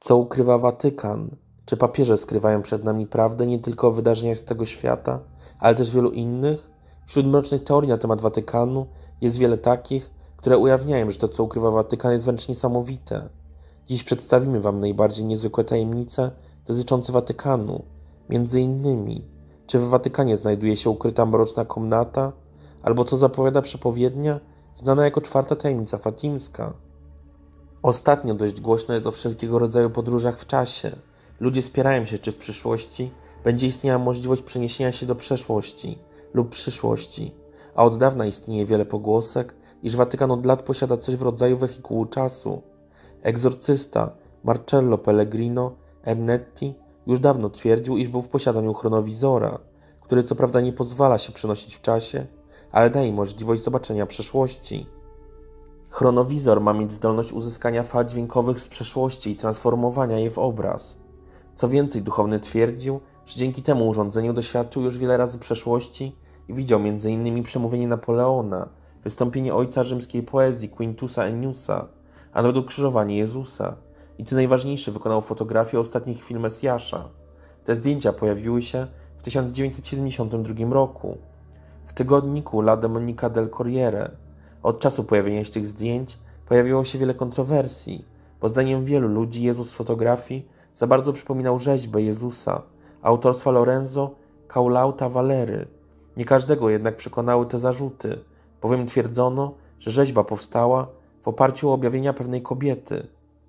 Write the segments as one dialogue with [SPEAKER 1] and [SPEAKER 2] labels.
[SPEAKER 1] Co ukrywa Watykan? Czy papieże skrywają przed nami prawdę nie tylko o wydarzeniach z tego świata, ale też wielu innych? Wśród mrocznych teorii na temat Watykanu jest wiele takich, które ujawniają, że to, co ukrywa Watykan, jest wręcz niesamowite. Dziś przedstawimy Wam najbardziej niezwykłe tajemnice dotyczące Watykanu. Między innymi, czy w Watykanie znajduje się ukryta mroczna komnata, albo co zapowiada przepowiednia znana jako czwarta tajemnica fatimska. Ostatnio dość głośno jest o wszelkiego rodzaju podróżach w czasie. Ludzie spierają się, czy w przyszłości będzie istniała możliwość przeniesienia się do przeszłości lub przyszłości. A od dawna istnieje wiele pogłosek, iż Watykan od lat posiada coś w rodzaju wehikułu czasu. Egzorcysta Marcello Pellegrino Ernetti już dawno twierdził, iż był w posiadaniu chronowizora, który co prawda nie pozwala się przenosić w czasie, ale daje możliwość zobaczenia przeszłości. Chronowizor ma mieć zdolność uzyskania fal dźwiękowych z przeszłości i transformowania je w obraz. Co więcej, duchowny twierdził, że dzięki temu urządzeniu doświadczył już wiele razy przeszłości i widział m.in. przemówienie Napoleona, wystąpienie ojca rzymskiej poezji Quintusa Enniusa, a nawet ukrzyżowanie Jezusa. I co najważniejsze, wykonał fotografię ostatnich chwil Mesjasza. Te zdjęcia pojawiły się w 1972 roku w tygodniku La Domenica del Corriere. Od czasu pojawienia się tych zdjęć pojawiło się wiele kontrowersji, bo zdaniem wielu ludzi Jezus z fotografii za bardzo przypominał rzeźbę Jezusa autorstwa Lorenzo Caulauta Valery. Nie każdego jednak przekonały te zarzuty, bowiem twierdzono, że rzeźba powstała w oparciu o objawienia pewnej kobiety.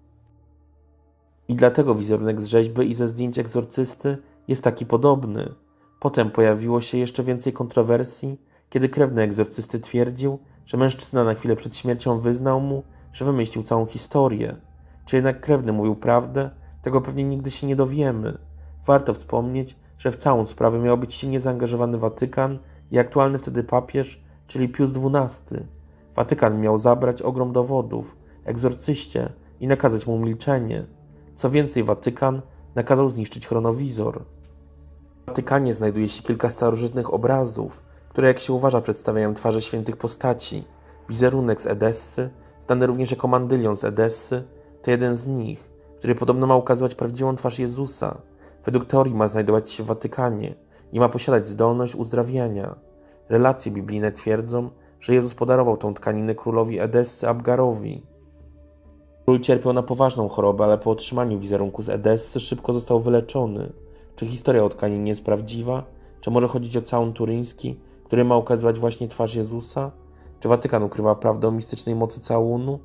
[SPEAKER 1] I dlatego wizerunek z rzeźby i ze zdjęć egzorcysty jest taki podobny. Potem pojawiło się jeszcze więcej kontrowersji, kiedy krewny egzorcysty twierdził, że mężczyzna na chwilę przed śmiercią wyznał mu, że wymyślił całą historię. Czy jednak krewny mówił prawdę? Tego pewnie nigdy się nie dowiemy. Warto wspomnieć, że w całą sprawę miał być silnie zaangażowany Watykan i aktualny wtedy papież, czyli Pius XII. Watykan miał zabrać ogrom dowodów egzorcyście i nakazać mu milczenie. Co więcej, Watykan nakazał zniszczyć chronowizor. W Watykanie znajduje się kilka starożytnych obrazów, które, jak się uważa, przedstawiają twarze świętych postaci. Wizerunek z Edessy, znany również jako mandylion z Edessy, to jeden z nich, który podobno ma ukazywać prawdziwą twarz Jezusa. Według teorii ma znajdować się w Watykanie i ma posiadać zdolność uzdrawiania. Relacje biblijne twierdzą, że Jezus podarował tą tkaninę królowi Edessy Abgarowi. Król cierpiał na poważną chorobę, ale po otrzymaniu wizerunku z Edessy szybko został wyleczony. Czy historia o tkaninie jest prawdziwa? Czy może chodzić o całun turyński, który ma ukazywać właśnie twarz Jezusa? Czy Watykan ukrywa prawdę o mistycznej mocy całunu?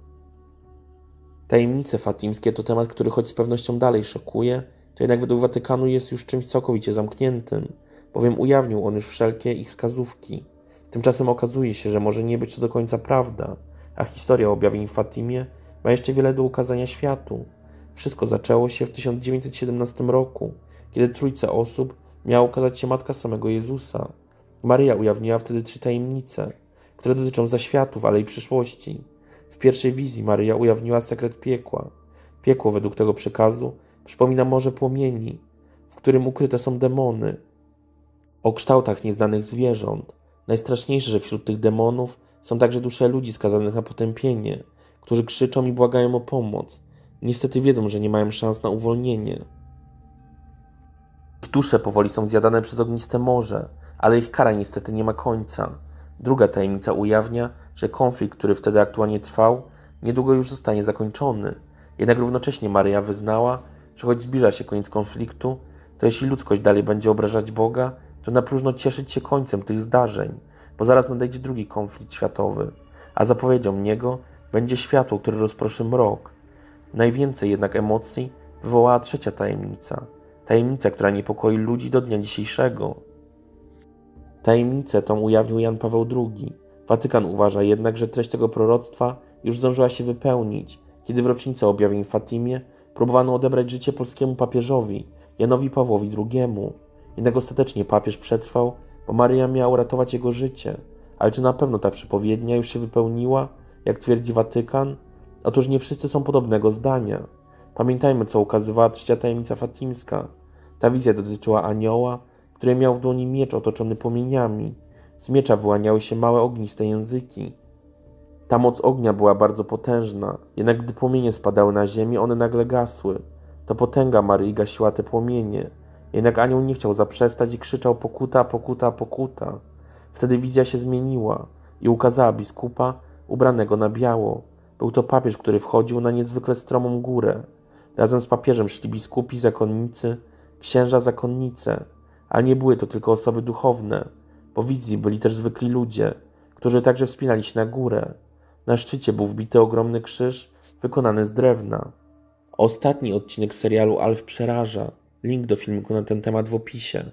[SPEAKER 1] Tajemnice fatimskie to temat, który choć z pewnością dalej szokuje, to jednak według Watykanu jest już czymś całkowicie zamkniętym, bowiem ujawnił on już wszelkie ich wskazówki. Tymczasem okazuje się, że może nie być to do końca prawda, a historia objawień w Fatimie ma jeszcze wiele do ukazania światu. Wszystko zaczęło się w 1917 roku, kiedy trójce osób miała ukazać się matka samego Jezusa. Maryja ujawniła wtedy 3 tajemnice, które dotyczą zaświatów, ale i przyszłości. W pierwszej wizji Maryja ujawniła sekret piekła. Piekło według tego przekazu przypomina morze płomieni, w którym ukryte są demony o kształtach nieznanych zwierząt. Najstraszniejsze, że wśród tych demonów są także dusze ludzi skazanych na potępienie, którzy krzyczą i błagają o pomoc. Niestety wiedzą, że nie mają szans na uwolnienie. Ich dusze powoli są zjadane przez ogniste morze, ale ich kara niestety nie ma końca. Druga tajemnica ujawnia, że konflikt, który wtedy aktualnie trwał, niedługo już zostanie zakończony. Jednak równocześnie Maryja wyznała, że choć zbliża się koniec konfliktu, to jeśli ludzkość dalej będzie obrażać Boga, to na próżno cieszyć się końcem tych zdarzeń, bo zaraz nadejdzie drugi konflikt światowy, a zapowiedzią niego będzie światło, które rozproszy mrok. Najwięcej jednak emocji wywołała trzecia tajemnica. Tajemnica, która niepokoi ludzi do dnia dzisiejszego. Tajemnicę tą ujawnił Jan Paweł II. Watykan uważa jednak, że treść tego proroctwa już zdążyła się wypełnić, kiedy w rocznicę objawień w Fatimie próbowano odebrać życie polskiemu papieżowi, Janowi Pawłowi II. Jednak ostatecznie papież przetrwał, bo Maryja miała uratować jego życie. Ale czy na pewno ta przepowiednia już się wypełniła, jak twierdzi Watykan? Otóż nie wszyscy są podobnego zdania. Pamiętajmy, co ukazywała trzecia tajemnica fatimska. Ta wizja dotyczyła anioła, który miał w dłoni miecz otoczony płomieniami. Z miecza wyłaniały się małe ogniste języki. Ta moc ognia była bardzo potężna, jednak gdy płomienie spadały na ziemię, one nagle gasły. To potęga Maryi gasiła te płomienie. Jednak anioł nie chciał zaprzestać i krzyczał: pokuta, pokuta, pokuta. Wtedy wizja się zmieniła i ukazała biskupa ubranego na biało. Był to papież, który wchodził na niezwykle stromą górę. Razem z papieżem szli biskupi, zakonnicy, księża, zakonnice, ale nie były to tylko osoby duchowne. Po wizji byli też zwykli ludzie, którzy także wspinali się na górę. Na szczycie był wbity ogromny krzyż wykonany z drewna. Ostatni odcinek serialu Alf przeraża. Link do filmiku na ten temat w opisie.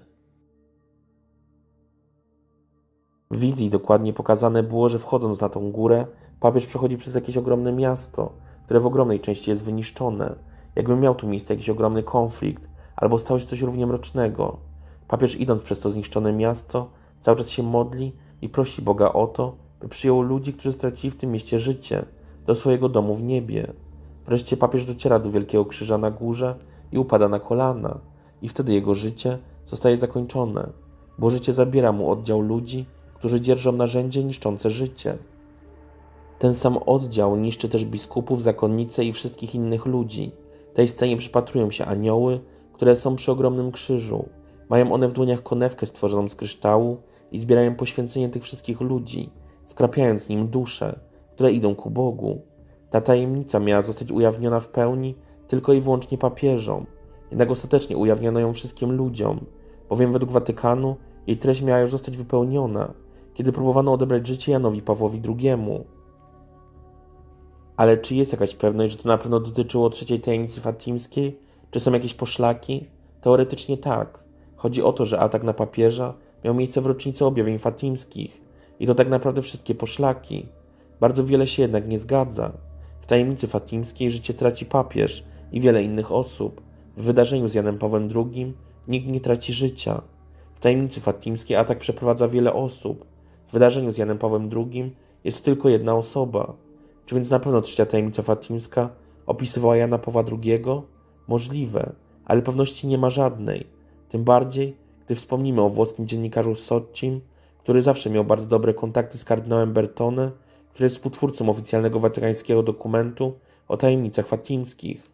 [SPEAKER 1] W wizji dokładnie pokazane było, że wchodząc na tą górę, papież przechodzi przez jakieś ogromne miasto, które w ogromnej części jest wyniszczone, jakby miał tu miejsce jakiś ogromny konflikt, albo stało się coś równie mrocznego. Papież, idąc przez to zniszczone miasto, cały czas się modli i prosi Boga o to, by przyjął ludzi, którzy stracili w tym mieście życie, do swojego domu w niebie. Wreszcie papież dociera do wielkiego krzyża na górze i upada na kolana, i wtedy jego życie zostaje zakończone, bo życie zabiera mu oddział ludzi, którzy dzierżą narzędzie niszczące życie. Ten sam oddział niszczy też biskupów, zakonnice i wszystkich innych ludzi. Tej scenie przypatrują się anioły, które są przy ogromnym krzyżu. Mają one w dłoniach konewkę stworzoną z kryształu i zbierają poświęcenie tych wszystkich ludzi, skrapiając nim dusze, które idą ku Bogu. Ta tajemnica miała zostać ujawniona w pełni tylko i wyłącznie papieżom, jednak ostatecznie ujawniono ją wszystkim ludziom, bowiem według Watykanu jej treść miała już zostać wypełniona, kiedy próbowano odebrać życie Janowi Pawłowi II. Ale czy jest jakaś pewność, że to na pewno dotyczyło trzeciej tajemnicy fatimskiej? Czy są jakieś poszlaki? Teoretycznie tak. Chodzi o to, że atak na papieża miał miejsce w rocznicę objawień fatimskich i to tak naprawdę wszystkie poszlaki. Bardzo wiele się jednak nie zgadza. W tajemnicy fatimskiej życie traci papież i wiele innych osób. W wydarzeniu z Janem Pawłem II nikt nie traci życia. W tajemnicy fatimskiej atak przeprowadza wiele osób. W wydarzeniu z Janem Pawłem II jest to tylko jedna osoba. Czy więc na pewno trzecia tajemnica fatimska opisywała Jana Pawła II? Możliwe, ale pewności nie ma żadnej. Tym bardziej, gdy wspomnimy o włoskim dziennikarzu Soccim, który zawsze miał bardzo dobre kontakty z kardynałem Bertone, który jest współtwórcą oficjalnego watykańskiego dokumentu o tajemnicach fatimskich.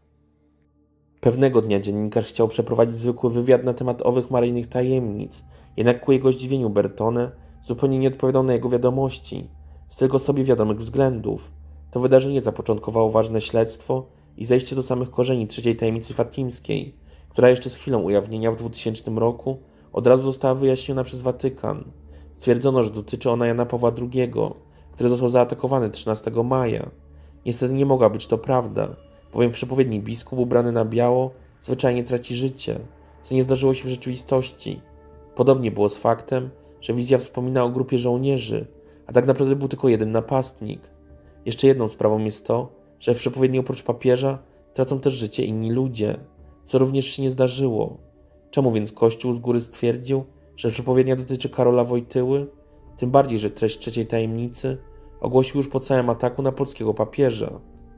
[SPEAKER 1] Pewnego dnia dziennikarz chciał przeprowadzić zwykły wywiad na temat owych maryjnych tajemnic, jednak ku jego zdziwieniu Bertone zupełnie nie odpowiadał na jego wiadomości, z tylko sobie wiadomych względów. To wydarzenie zapoczątkowało ważne śledztwo i zejście do samych korzeni trzeciej tajemnicy fatimskiej, która jeszcze z chwilą ujawnienia w 2000 roku od razu została wyjaśniona przez Watykan. Stwierdzono, że dotyczy ona Jana Pawła II, który został zaatakowany 13 maja. Niestety nie mogła być to prawda, bowiem przepowiedni biskup ubrany na biało zwyczajnie traci życie, co nie zdarzyło się w rzeczywistości. Podobnie było z faktem, że wizja wspomina o grupie żołnierzy, a tak naprawdę był tylko jeden napastnik. Jeszcze jedną sprawą jest to, że w przepowiedni oprócz papieża tracą też życie inni ludzie, co również się nie zdarzyło. Czemu więc Kościół z góry stwierdził, że przepowiednia dotyczy Karola Wojtyły? Tym bardziej, że treść trzeciej tajemnicy ogłosił już po całym ataku na polskiego papieża.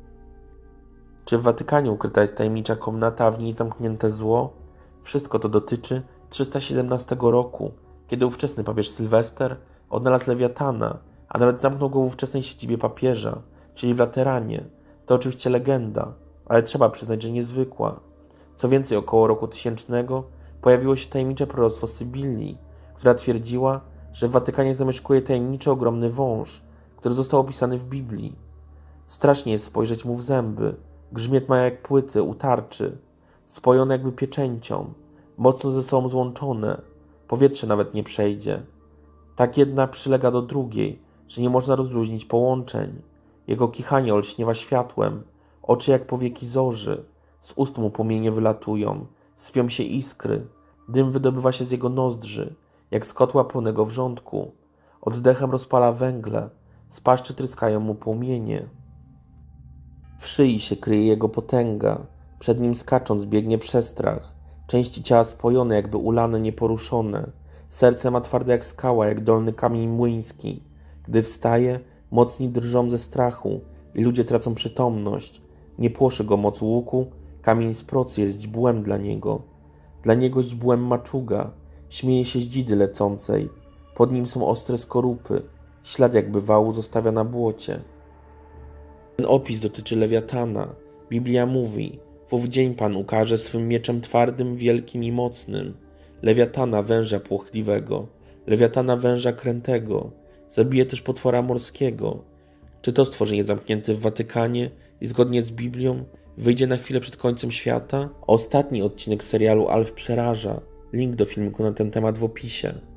[SPEAKER 1] Czy w Watykanie ukryta jest tajemnicza komnata, a w niej zamknięte zło? Wszystko to dotyczy 317 roku, kiedy ówczesny papież Sylwester odnalazł Lewiatana, a nawet zamknął go w ówczesnej siedzibie papieża, czyli w Lateranie. To oczywiście legenda, ale trzeba przyznać, że niezwykła. Co więcej, około roku 1000 pojawiło się tajemnicze proroctwo Sybilli, która twierdziła, że w Watykanie zamieszkuje tajemniczy ogromny wąż, który został opisany w Biblii. Strasznie jest spojrzeć mu w zęby. Grzmiet ma jak płyty u tarczy, spojone jakby pieczęcią, mocno ze sobą złączone. Powietrze nawet nie przejdzie. Tak jedna przylega do drugiej, że nie można rozluźnić połączeń. Jego kichanie olśniewa światłem, oczy jak powieki zorzy, z ust mu płomienie wylatują, sypią się iskry, dym wydobywa się z jego nozdrzy, jak z kotła pełnego wrzątku. Oddechem rozpala węgle, z paszczy tryskają mu płomienie. W szyi się kryje jego potęga, przed nim skacząc biegnie przestrach, części ciała spojone, jakby ulane, nieporuszone. Serce ma twarde jak skała, jak dolny kamień młyński. Gdy wstaje, mocni drżą ze strachu i ludzie tracą przytomność. Nie płoszy go moc łuku, kamień z procy jest źdźbłem dla niego. Dla niego źdźbłem maczuga, śmieje się z dzidy lecącej. Pod nim są ostre skorupy, ślad jakby wału zostawia na błocie. Ten opis dotyczy Lewiatana. Biblia mówi: W ów dzień Pan ukaże swym mieczem twardym, wielkim i mocnym Lewiatana, węża płochliwego, Lewiatana, węża krętego, zabije też potwora morskiego. Czy to stworzenie zamknięte w Watykanie i zgodnie z Biblią wyjdzie na chwilę przed końcem świata? Ostatni odcinek serialu Alf przeraża. Link do filmiku na ten temat w opisie.